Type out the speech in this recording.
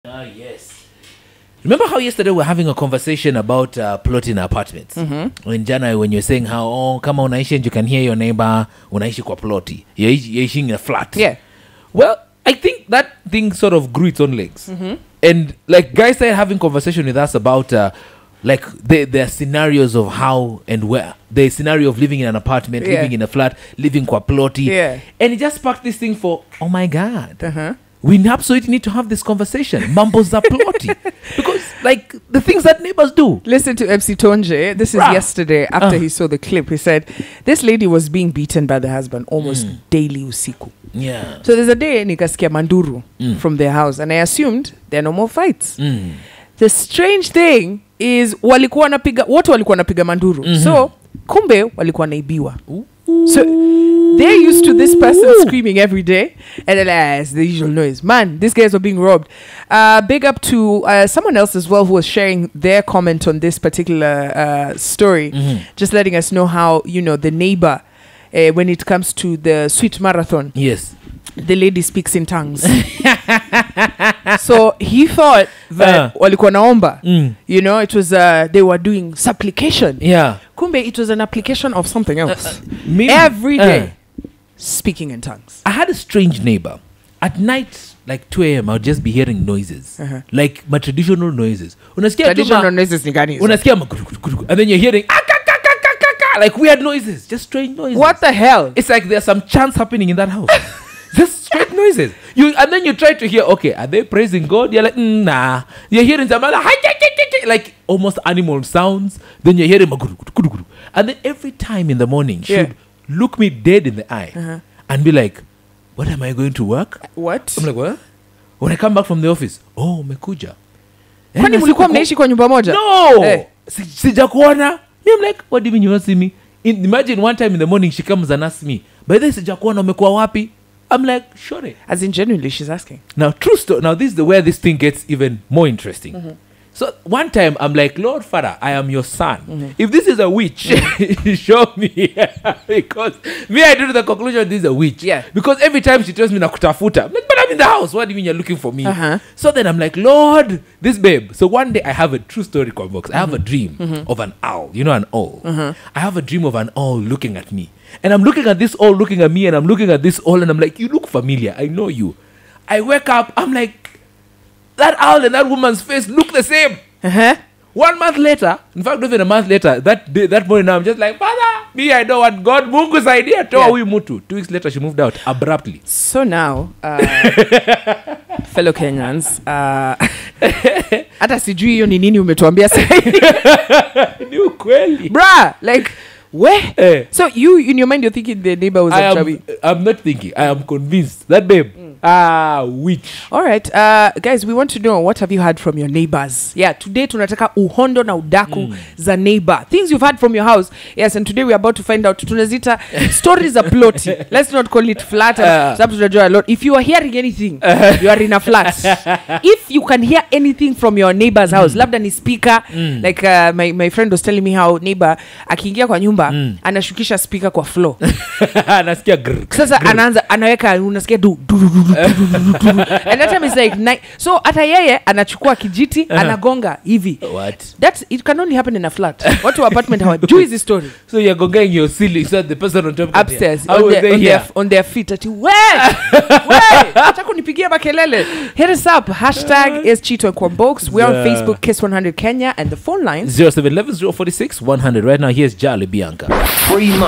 Yes. Remember how yesterday we were having a conversation about plotting apartments? When Jana, when you're saying how, kama unaishi and you can hear your neighbor, unaishi kwa ploti. You're in a flat. Yeah. Well, I think that thing sort of grew its own legs. And like guys started having conversation with us about like the scenarios of how and where. The scenario of living in an apartment, living in a flat, living kwa ploti. Yeah. And it just sparked this thing for, oh my God. We absolutely need to have this conversation. Mambo za ploti. Because, like, the things that neighbors do. Listen to MC Tonje. This is yesterday after he saw the clip. He said, this lady was being beaten by the husband almost daily usiku. Yeah. So there's a day nikasikia manduru from their house. And I assumed there are no more fights. The strange thing is watu walikuwa napiga manduru. So, kumbe walikuwa naibiwa. So they're used to this person screaming every day, and then it's the usual noise. Man, these guys were being robbed. Big up to someone else as well who was sharing their comment on this particular story, just letting us know how, you know, the neighbor, when it comes to the sweet marathon, yes, the lady speaks in tongues. So he thought that walikuwa naomba, you know, it was they were doing supplication. Yeah. Kumbe, it was an application of something else. Every day, speaking in tongues. I had a strange neighbor. At night, like 2 a.m., I would just be hearing noises. Like my traditional noises. Traditional noises ni gani? And then you're hearing like weird noises. Just strange noises. What the hell? It's like there's some chants happening in that house. Just straight noises. And then you try to hear, okay, are they praising God? You're like, nah. You're hearing some like almost animal sounds. Then you're hearing and then every time in the morning she would look me dead in the eye and be like, what, am I going to work? What? I'm like, what? When I come back from the office, oh, umekuja. Kwani mlikuwa mnaishi kwa nyumba moja? No. Sijakuona. I'm like, what do you mean you don't see me? Imagine one time in the morning she comes and asks me, by the way, sijakuona, umekuwa wapi? I'm like, sure. As in, genuinely, she's asking. Now, true story. Now, this is where this thing gets even more interesting. So, one time, I'm like, Lord Father, I am your son. If this is a witch, show me. Because me, I drew the conclusion this is a witch. Yeah. Because every time she tells me, nakutafuta, I'm like, but I'm in the house. What do you mean you're looking for me? So then I'm like, Lord, this babe. So one day I have a true story convox. I have a dream of an owl. You know, an owl. I have a dream of an owl looking at me. And I'm looking at this owl looking at me, and I'm looking at this owl, and I'm like, you look familiar. I know you. I wake up, I'm like, that owl and that woman's face look the same. 1 month later, in fact, even a month later, that morning, I'm just like, Father, me, I know what God, Mungu's idea. Toa huyu mutu. 2 weeks later, she moved out abruptly. So now, fellow Kenyans, hata sijui hiyo ni nini umetuambia sasa. Ni ukweli. Bruh, like, where? So you, in your mind, you're thinking the neighbor was a chubby. I'm not thinking. I am convinced. That babe, witch. All right, guys, we want to know, what have you heard from your neighbors? Yeah, today tunataka uhondo na udaku za neighbor. Things you've heard from your house. Yes, and today we're about to find out. Tunazita stories are plotty. Let's not call it flat. A lot. If you are hearing anything, you are in a flat. If you can hear anything from your neighbor's house, labda ni speaker. Like my friend was telling me how neighbor akiingia kwa nyumba anashukisha speaker kwa floor. Anasikia grrr. Sasa anaanza anaweka unasikia du. And that time is like so hata yeye anachukua kijiti anagonga hivi. What? It can only happen in a flat. Watu apartment hawajui hizi story. So you're gonging your ceiling so the person on top upstairs on their feet ati we acha kunipigia makelele. Hit us up #is_Chito_Kwambox. We're on Facebook Kiss 100 Kenya, and the phone lines 0711 046 100. Right now here's Jolly Bianca.